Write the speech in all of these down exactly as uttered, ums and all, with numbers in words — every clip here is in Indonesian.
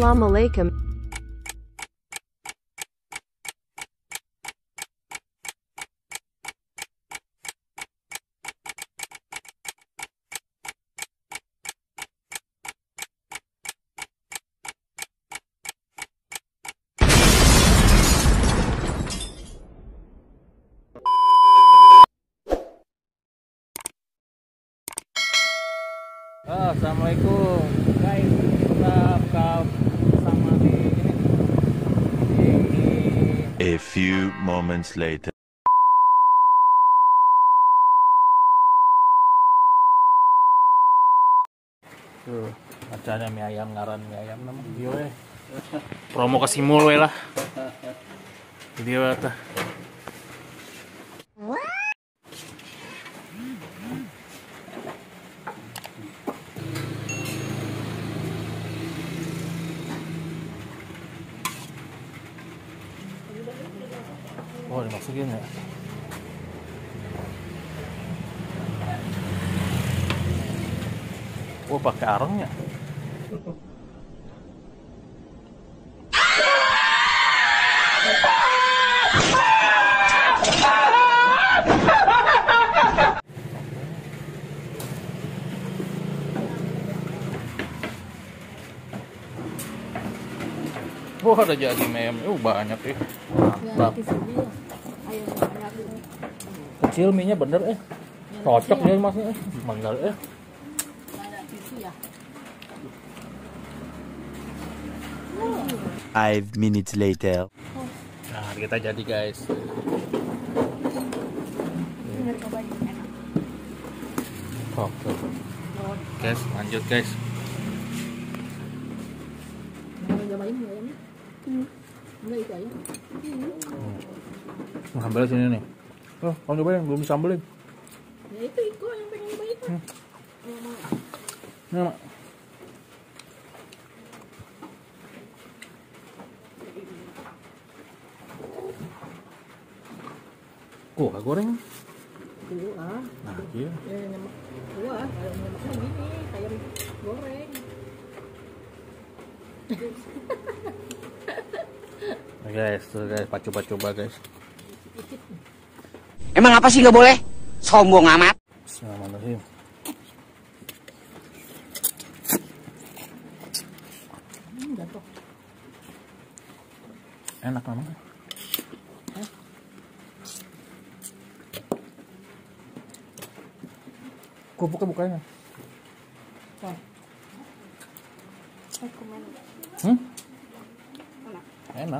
Assalamualaikum. Oh, assalamualaikum guys, kita buka sama di ini. A few moments later. Tuh, bacanya mie ayam, ngaran mie ayam nama video eh. Promo ke Simul we lah. Video eta. Oh, dimasukin ya. Oh, pakai arengnya. Oh, ada jadi meme. Oh, banyak ya. Mantap. Kecil mie-nya bener eh. Cocok ya masnya eh. Manggal eh. Five minutes later. Nah, kita jadi guys. Oke. Guys, lanjut guys. Hmm. Ambil sini nih. Oh, mau nyobain belum disambelin. Ya itu Iko yang pengen nyobain. Hmm. Nah, Mak. Oh, gak goreng. Dulu ah. Nah, iya. Ya, nyemak. Dulu ah, kalau nyemaknya gini, kayak goreng. Nah, guys, tuh guys, coba-coba guys. Emang apa sih nggak boleh? Sombong amat. Bismillahirrahmanirrahim. Hmm, jatuh. Enak namanya. Hah? Kok buka bukanya? Wah. Aku mana? Hmm? Enak. Enak.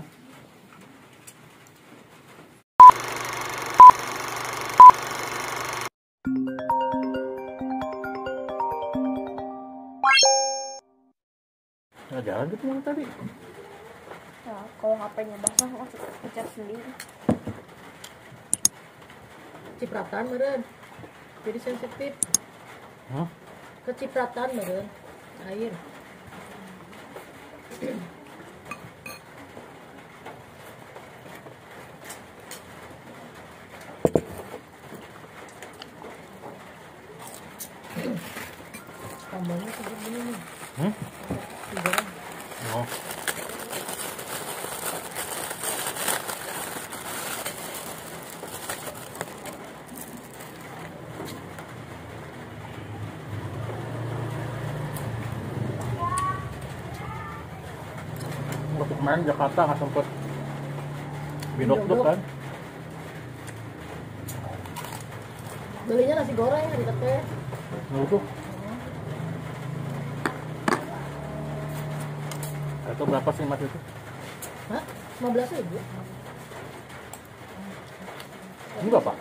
Nggak jalan gitu yang tadi. Ya, kalau H P-nya basah langsung pecat sendiri. Cipratan meren. Jadi sensitif. Hah? Kecipratan meren. Air. Tambahnya segini nih. Hmm? Digoreng. Oh. Waktu kemarin Jakarta nggak sempet bidok-dok kan? Belinya nasi goreng di teh. Nggak tuh. Itu berapa sih mas itu? Hah? lima belas ribu? Enggak pak.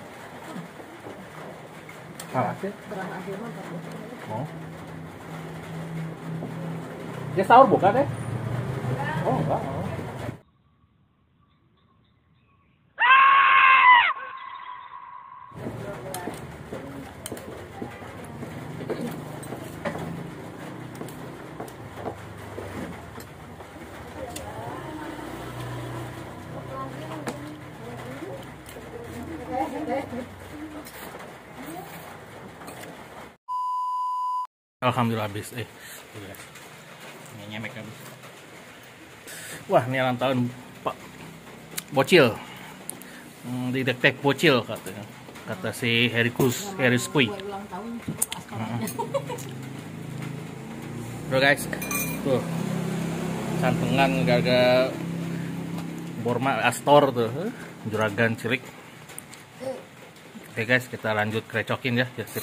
Salah sih. Kerang asin mah empat belas ribu. Oh. Dia sahur bukan deh? Oh enggak. Oh. Alhamdulillah habis. Eh, ini nyemek habis. Wah, ini ulang tahun Pak Bocil. Hmm, di detek Bocil katanya. Kata si Harry Cruz, Harry Squee. Bro guys, tuh santengan gaga Borma Astor tuh, juragan cilik. Oke guys, kita lanjut krecokin ya, ya sip.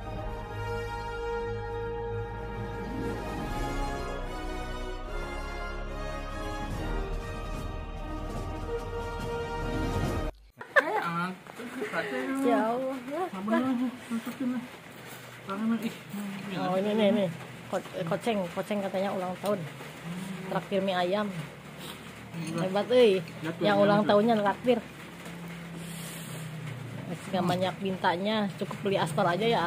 Ya Allah. Oh ini nih nih Ko- koceng koceng katanya ulang tahun traktir mie ayam hebat euy yang ulang tahunnya traktir nggak banyak mintanya cukup beli Astor aja ya.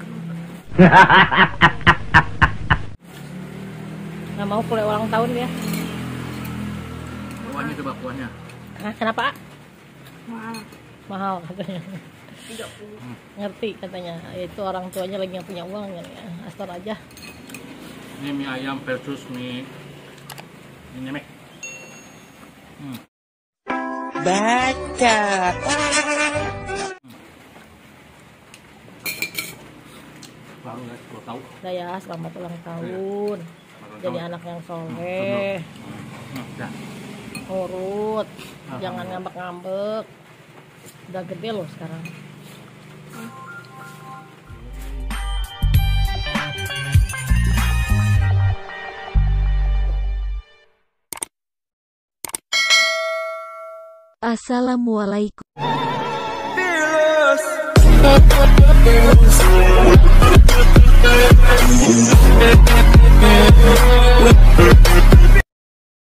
Nggak mau kue ulang tahun dia. Kuahnya coba kuahnya. Hah, kenapa? Mahal. Mahal katanya. Ngerti katanya itu orang tuanya lagi nggak punya uang ya. Astor aja. Ini mie ayam versus mie mie nyemek. Hmm. Baca. Baru guys, gua tahu. Udah ya, selamat ulang tahun. Ulang Jadi tahun. anak yang soleh, Hmm, dah. nurut, Alhamdulillah. jangan ngambek-ngambek. Udah gede loh sekarang. Assalamualaikum.